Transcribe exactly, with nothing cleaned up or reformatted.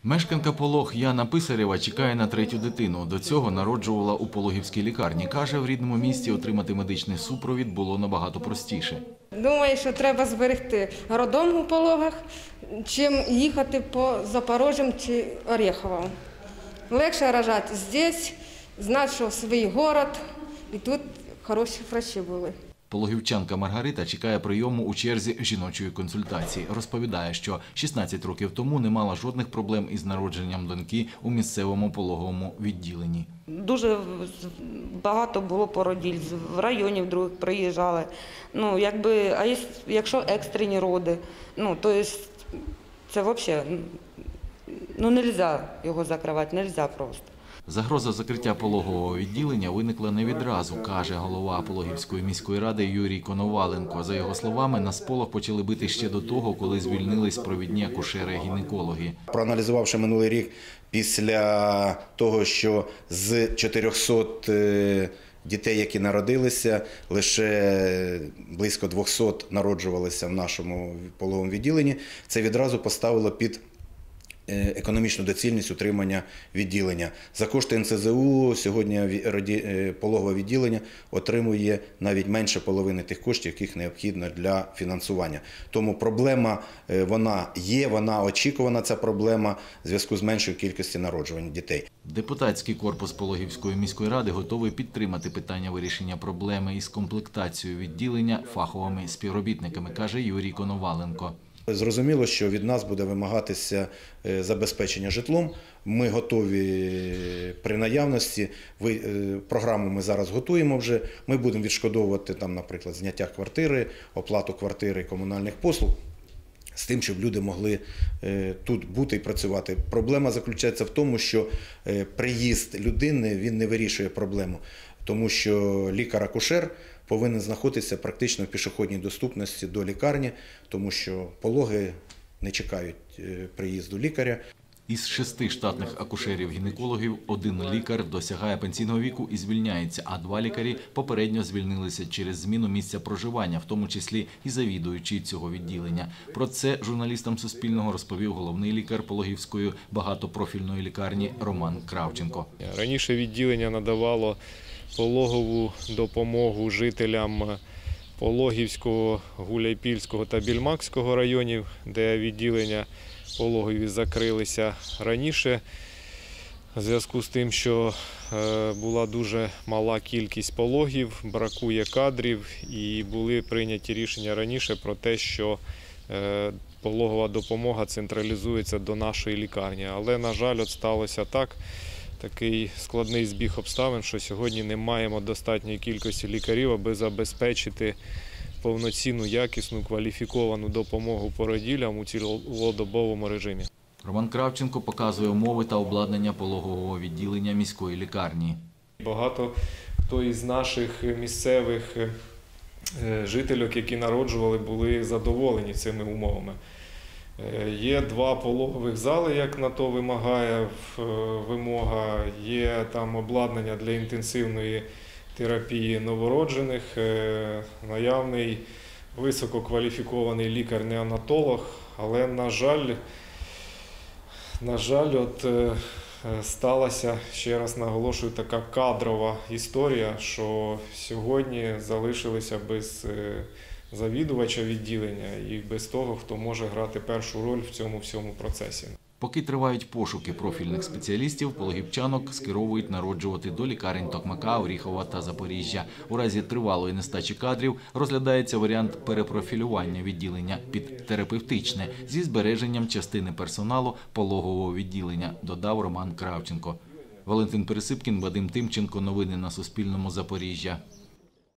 Мешканка Полог Яна Писарєва чекає на третю дитину. До цього народжувала у Пологівській лікарні. Каже, в рідному місті отримати медичний супровід було набагато простіше. Думаю, що треба зберегти роддом у Пологах, чим їхати по Запорожжям чи Орєховому. Легше рожати тут, знати, що свій город, і тут хороші врачі були. Пологівчанка Маргарита чекає прийому у черзі жіночої консультації. Розповідає, що шістнадцять років тому не мала жодних проблем із народженням доньки у місцевому пологовому відділенні. Дуже багато було породіль, в районів других приїжджали. Ну, якби, а якщо екстрені роди, ну, то є, це взагалі, ну, не можна його закривати, не можна просто. Загроза закриття пологового відділення виникла не відразу, каже голова Пологівської міської ради Юрій Коноваленко. За його словами, на сполох почали бити ще до того, коли звільнились провідні акушери-гінекологи. Проаналізувавши минулий рік, після того, що з чотирьохсот дітей, які народилися, лише близько двохсот народжувалися в нашому пологовому відділенні, це відразу поставило під економічну доцільність утримання відділення. За кошти ен це зе у сьогодні пологове відділення отримує навіть менше половини тих коштів, яких необхідно для фінансування. Тому проблема вона є, вона очікувана, ця проблема в зв'язку з меншою кількістю народжувань дітей. Депутатський корпус Пологівської міської ради готовий підтримати питання вирішення проблеми із комплектацією відділення фаховими співробітниками, каже Юрій Коноваленко. Зрозуміло, що від нас буде вимагатися забезпечення житлом. Ми готові при наявності. Програму ми зараз готуємо вже. Ми будемо відшкодовувати, там, наприклад, зняття квартири, оплату квартири і комунальних послуг, з тим, щоб люди могли тут бути і працювати. Проблема заключається в тому, що приїзд людини, він не вирішує проблему, тому що лікар-акушер повинен знаходитися практично в пішохідній доступності до лікарні, тому що пологи не чекають приїзду лікаря. Із шести штатних акушерів-гінекологів один лікар досягає пенсійного віку і звільняється, а два лікарі попередньо звільнилися через зміну місця проживання, в тому числі і завідуючий цього відділення. Про це журналістам Суспільного розповів головний лікар Пологівської багатопрофільної лікарні Роман Кравченко. Раніше відділення надавало пологову допомогу жителям Пологівського, Гуляйпільського та Більмакського районів, де відділення пологові закрилися раніше, в зв'язку з тим, що була дуже мала кількість пологів, бракує кадрів, і були прийняті рішення раніше про те, що пологова допомога централізується до нашої лікарні. Але, на жаль, от сталося так, такий складний збіг обставин, що сьогодні не маємо достатньої кількості лікарів, аби забезпечити повноцінну, якісну, кваліфіковану допомогу породіллям у цілодобовому режимі. Роман Кравченко показує умови та обладнання пологового відділення міської лікарні. Багато хто із наших місцевих жителів, які народжували, були задоволені цими умовами. Є два пологових зали, як на то вимагає вимога, є там обладнання для інтенсивної терапії новороджених, наявний висококваліфікований лікар-неонатолог, але, на жаль, на жаль, от сталася, ще раз наголошую, така кадрова історія, що сьогодні залишилися без завідувача відділення і без того, хто може грати першу роль в цьому всьому процесі. Поки тривають пошуки профільних спеціалістів, пологівчанок скеровують народжувати до лікарень Токмака, Оріхова та Запоріжжя. У разі тривалої нестачі кадрів розглядається варіант перепрофілювання відділення під терапевтичне зі збереженням частини персоналу пологового відділення, додав Роман Кравченко. Валентин Пересипкін, Вадим Тимченко. Новини на Суспільному. Запоріжжя.